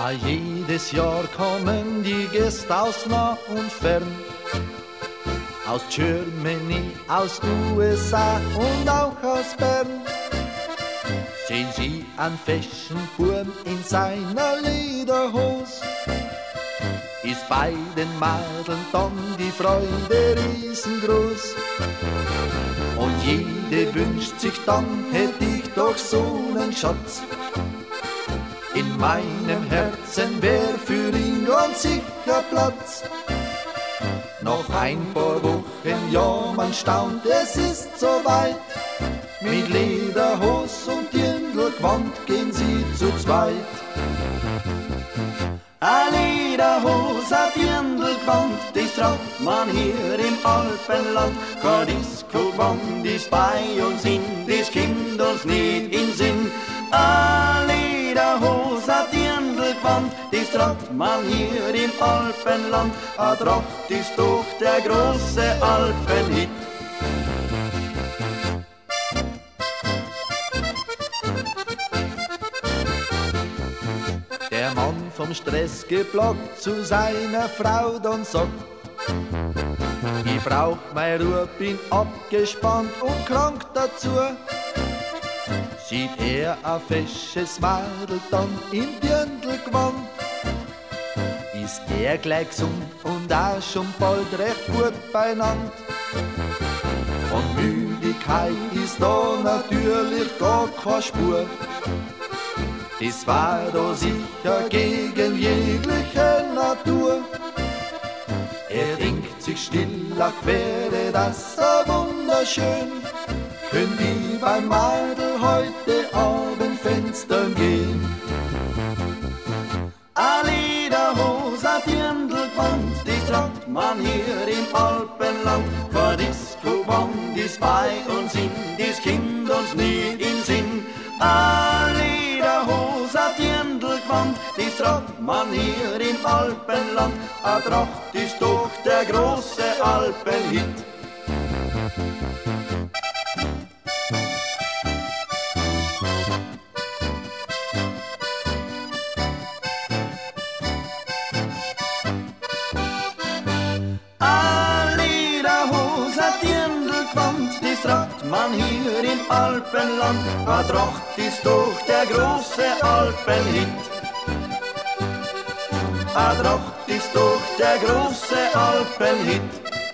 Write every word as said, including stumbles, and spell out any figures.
Ah, jedes Jahr kommen die Gäste aus nah und fern, aus Germany, aus U S A und auch aus Bern. Sehen Sie einen Fashion-Burm in seiner Lederhose, ist bei den Mädeln dann die Freude riesengroß. Und jede wünscht sich dann, hätte ich doch so einen Schatz. In meinem Herzen wär für ihn ganz sicher Platz. Noch ein paar Wochen, ja, man staunt, es ist soweit. Mit Lederhose und Dirndlgewand gehen sie zu zweit. A Lederhose, a Dirndlgewand, das tragt man hier im Alpenland. Kein Disco-Gewand ist bei uns in, das kommt uns nicht in Sinn. A Lederhose, a Dirndlgewand, das tragt man hier im Alpenland. A Tracht ist doch der große Alpenhit. Der Mann vom Stress geplagt zu seiner Frau dann sagt: Ich brauch meine Ruhe, bin abgespannt und krank dazu. Sieht er ein fesches Mädel dann im Dirndlgewand, ist er gleich gesund und auch schon bald recht gut beieinander. Von Müdigkeit ist da natürlich gar keine Spur. Das war da sicher gegen jegliche Natur. Er denkt sich still, ach wäre das so wunderschön, könnt ich beim Mädel heute Abend Fenstern gehen. A Lederhose, a Dirndlgewand, die tragt man hier im Alpenland. Kein Disco-Gewand ist bei uns in, das kommt uns nie in Sinn. A Lederhose, a Dirndlgewand, die tragt man hier im Alpenland. A Tracht ist doch der große Alpenhit. Das tragt man hier im Alpenland. A Tracht ist doch der große Alpenhit. A Tracht ist doch der große Alpenhit.